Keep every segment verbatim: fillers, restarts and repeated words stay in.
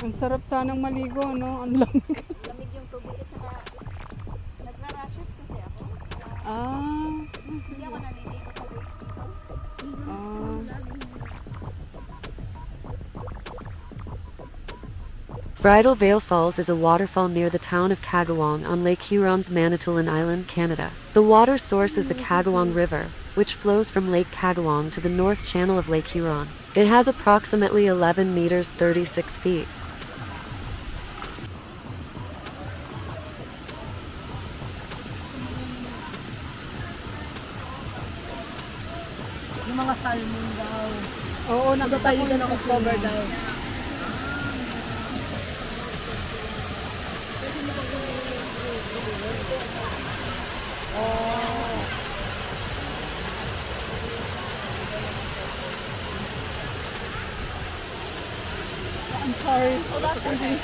Ang sarap sanang maligo, no? Ang lamig. Lamig yung tubig at saka nagra-rashes kasi ako. Ah. Hindi ako naliligo sa lake dito. Ah. Bridal Veil Falls is a waterfall near the town of Kagawong on Lake Huron's Manitoulin Island, Canada. The water source is the Kagawong River, which flows from Lake Kagawong to the north channel of Lake Huron. It has approximately eleven meters thirty-six feet. Yung mga salmon daw. Oo, nakatayo ka ng October daw. Oh. I'm sorry. Oh, that's okay.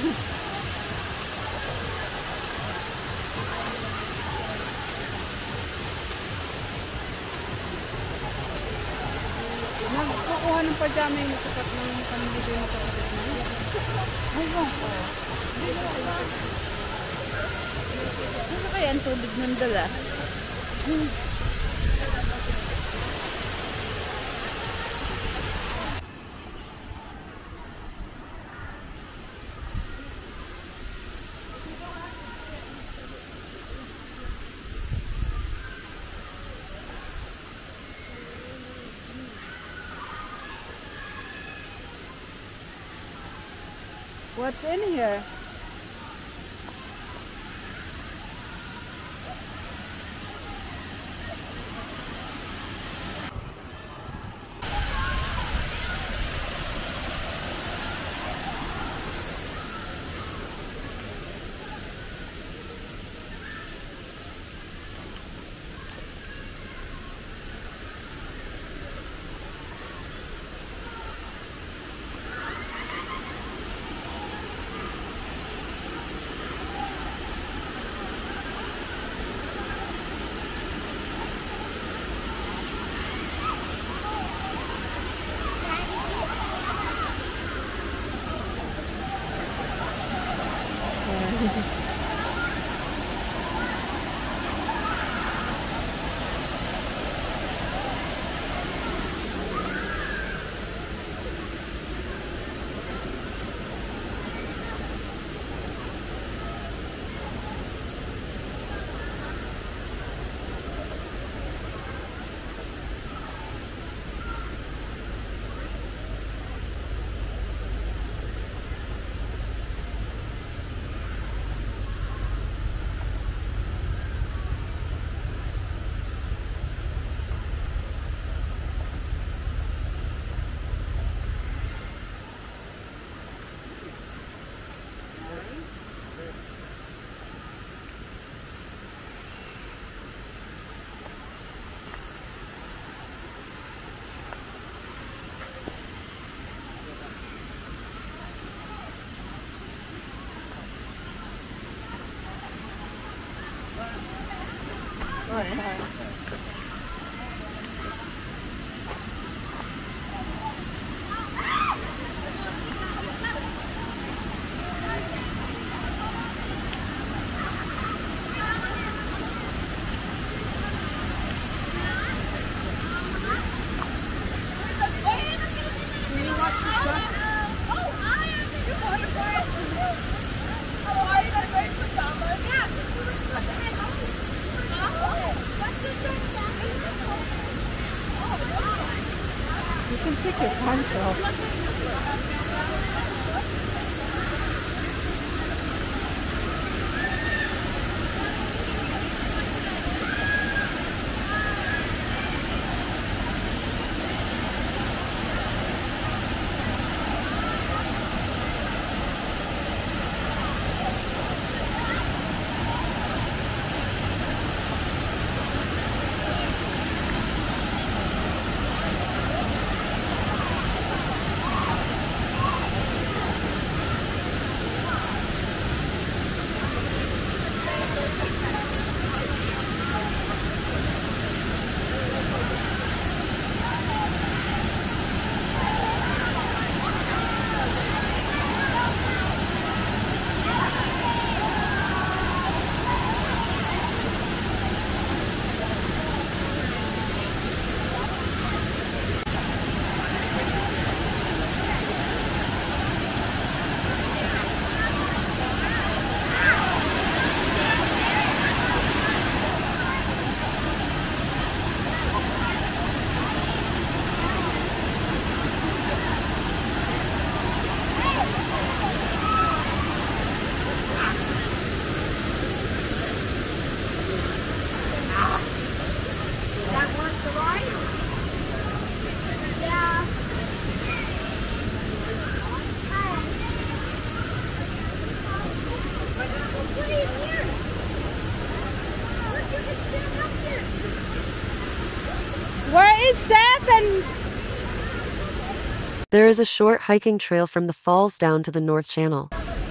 Nagkukuha ng pajama yung sapat ng pamilya yung kapatid mo. Ayun ko. Ano kaya ang tubig ng dala? What's in here? You can take your pants off. breath and There is a short hiking trail from the falls down to the North Channel.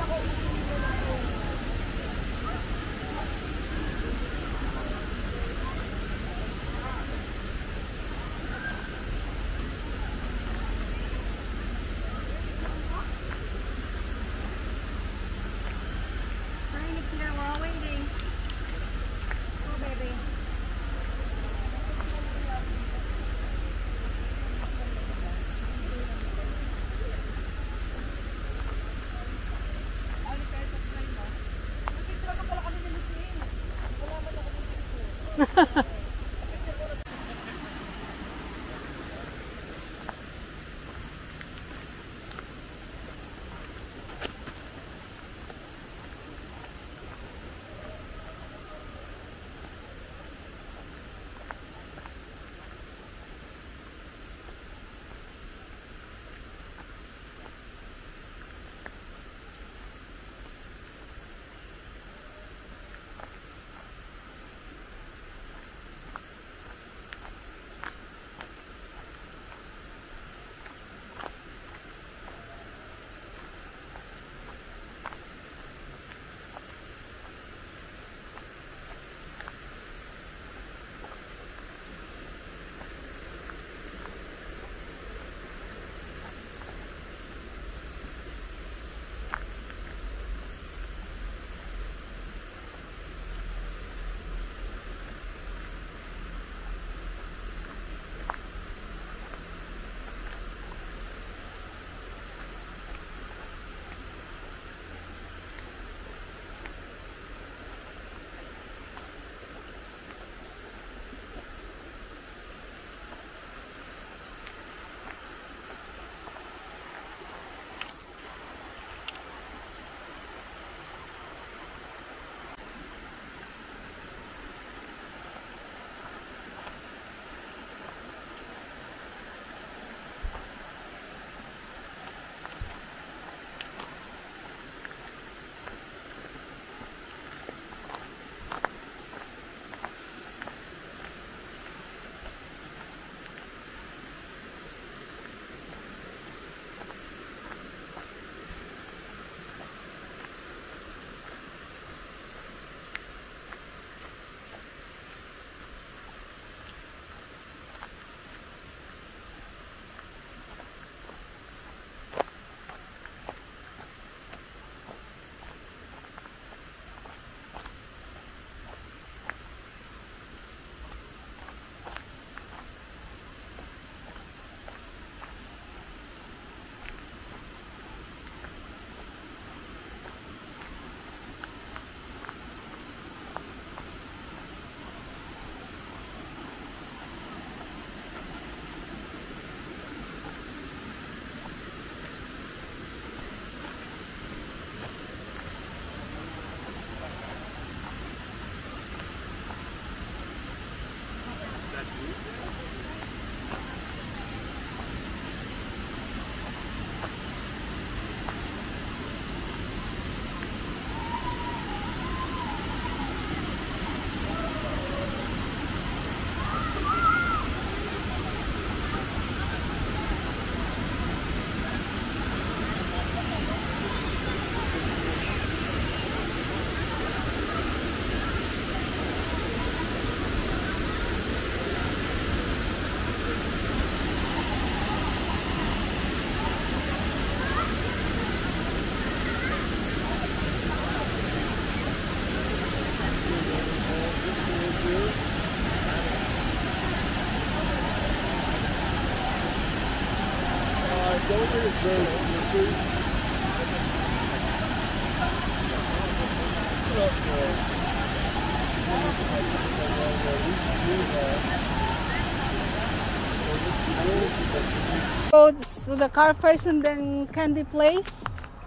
Go to the car first and then candy place.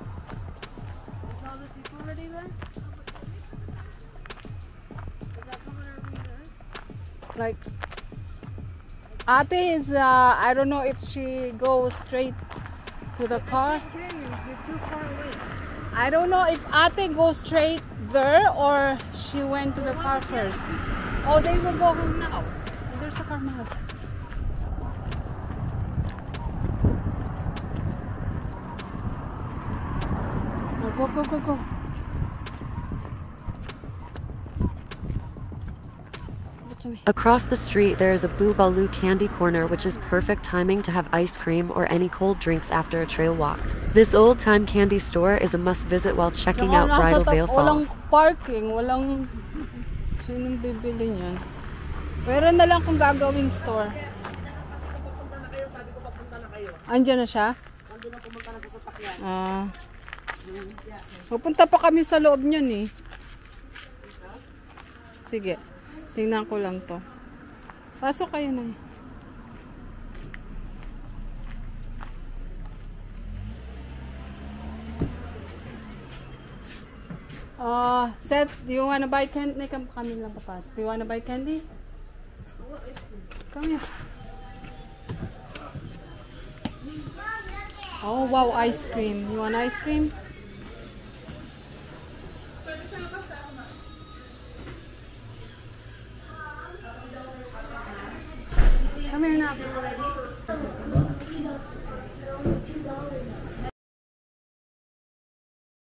All the people already there? Like Ate is, uh, I don't know if she goes straight to the car. You're too far away. I don't know if Ate goes straight there or she went to the car first. Oh, they will go home now. There's a car now. Go, go, go, go. Across the street, there is a Boobaloo Candy Corner, which is perfect timing to have ice cream or any cold drinks after a trail walk. This old-time candy store is a must-visit while checking out Bridal Veil Walang Falls. parking, walang... Sinong bibili niyan? Pero na lang kung gagawing store. Andiyan na siya? Nandun na pumunta na sa sasakyan. Ah. Pupunta pa kami sa loob niyan eh. Sige. Tingnan ko lang to. Pasok kayo na. Uh, Seth, do you wanna buy candy? Nay, kam kami lang papasok. Do you wanna buy candy? Come here. Oh, wow, ice cream. You want ice cream?